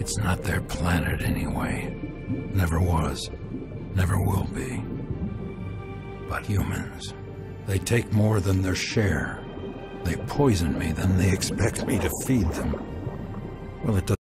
It's not their planet anyway. Never was. Never will be. But humans, they take more than their share. They poison me, then they expect me to feed them. Well, it doesn't